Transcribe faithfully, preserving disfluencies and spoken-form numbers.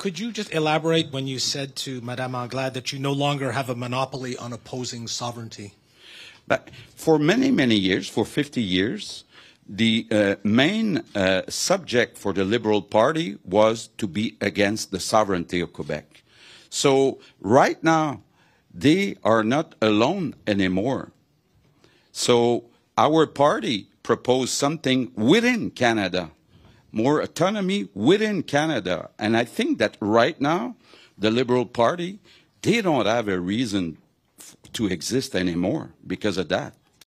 could you just elaborate when you said to Madame Anglade that you no longer have a monopoly on opposing sovereignty? But for many, many years, for fifty years, the uh, main uh, subject for the Liberal Party was to be against the sovereignty of Quebec. So right now, they are not alone anymore. So our party proposed something within Canada, more autonomy within Canada. And I think that right now, the Liberal Party, they don't have a reason to exist anymore because of that.